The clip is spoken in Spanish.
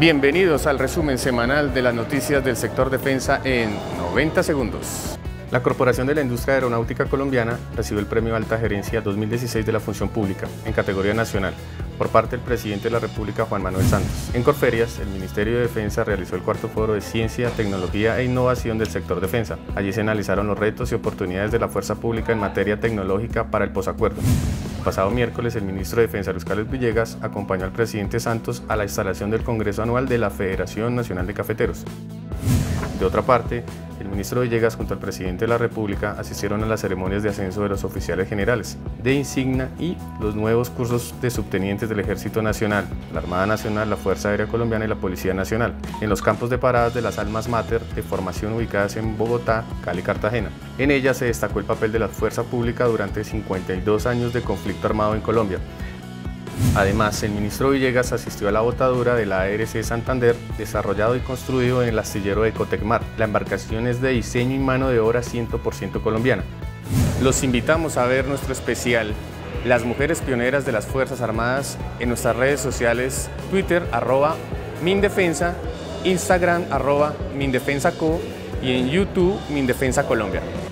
Bienvenidos al resumen semanal de las noticias del sector defensa en 90 segundos. La Corporación de la Industria Aeronáutica Colombiana recibió el Premio Alta Gerencia 2016 de la Función Pública en categoría nacional por parte del Presidente de la República, Juan Manuel Santos. En Corferias, el Ministerio de Defensa realizó el cuarto foro de Ciencia, Tecnología e Innovación del sector defensa. Allí se analizaron los retos y oportunidades de la fuerza pública en materia tecnológica para el posacuerdo. El pasado miércoles, el ministro de Defensa, Luis Carlos Villegas, acompañó al presidente Santos a la instalación del Congreso Anual de la Federación Nacional de Cafeteros. De otra parte, el ministro Villegas junto al presidente de la República asistieron a las ceremonias de ascenso de los oficiales generales, de insignia y los nuevos cursos de subtenientes del Ejército Nacional, la Armada Nacional, la Fuerza Aérea Colombiana y la Policía Nacional, en los campos de paradas de las almas mater de formación ubicadas en Bogotá, Cali y Cartagena. En ella se destacó el papel de la fuerza pública durante 52 años de conflicto armado en Colombia. Además, el ministro Villegas asistió a la botadura de la ARC Santander, desarrollado y construido en el astillero de Cotecmar. La embarcación es de diseño y mano de obra 100% colombiana. Los invitamos a ver nuestro especial Las mujeres pioneras de las Fuerzas Armadas en nuestras redes sociales, Twitter @Mindefensa, Instagram @Mindefensaco y en YouTube Mindefensa Colombia.